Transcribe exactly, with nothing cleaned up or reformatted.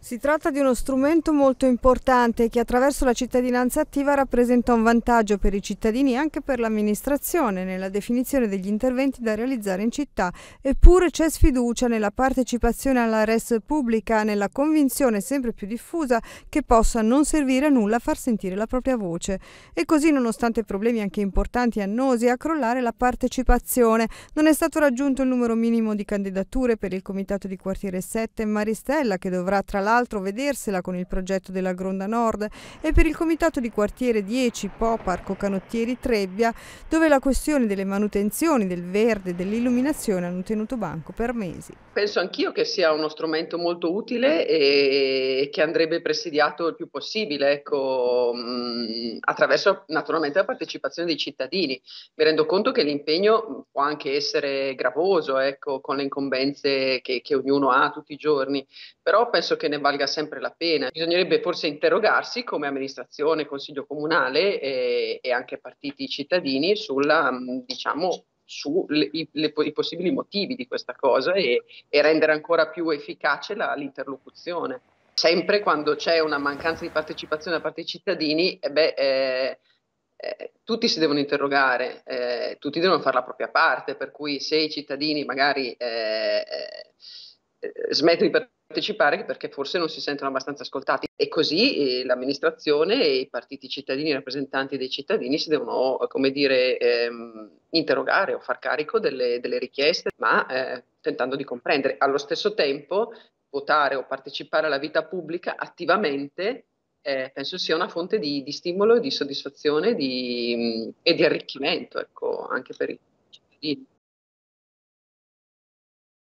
Si tratta di uno strumento molto importante che attraverso la cittadinanza attiva rappresenta un vantaggio per i cittadini e anche per l'amministrazione nella definizione degli interventi da realizzare in città. Eppure c'è sfiducia nella partecipazione alla res pubblica, nella convinzione sempre più diffusa che possa non servire a nulla far sentire la propria voce. E così, nonostante problemi anche importanti e annosi, a crollare la partecipazione. Non è stato raggiunto il numero minimo di candidature per il comitato di quartiere sette Maristella, che dovrà tra l'altro vedersela con il progetto della Gronda Nord, e per il comitato di quartiere dieci Po Parco Canottieri Trebbia, dove la questione delle manutenzioni, del verde e dell'illuminazione hanno tenuto banco per mesi. Penso anch'io che sia uno strumento molto utile e che andrebbe presidiato il più possibile, ecco, mh, attraverso naturalmente la partecipazione dei cittadini. Mi rendo conto che l'impegno può anche essere gravoso, ecco, con le incombenze che, che ognuno ha tutti i giorni, però penso che ne valga sempre la pena. Bisognerebbe forse interrogarsi come amministrazione, consiglio comunale e, e anche partiti cittadini sulla, mh, diciamo, su le, i, le, i possibili motivi di questa cosa e, e rendere ancora più efficace la, l'interlocuzione. Sempre quando c'è una mancanza di partecipazione da parte dei cittadini, eh beh, eh, eh, tutti si devono interrogare, eh, tutti devono fare la propria parte, per cui se i cittadini magari eh, eh, smettono di partecipare perché forse non si sentono abbastanza ascoltati e così eh, l'amministrazione e i partiti cittadini, i rappresentanti dei cittadini si devono, come dire, ehm, interrogare o far carico delle, delle richieste, ma eh, tentando di comprendere. Allo stesso tempo, votare o partecipare alla vita pubblica attivamente eh, penso sia una fonte di, di stimolo, di soddisfazione di, e di arricchimento, ecco, anche per i cittadini.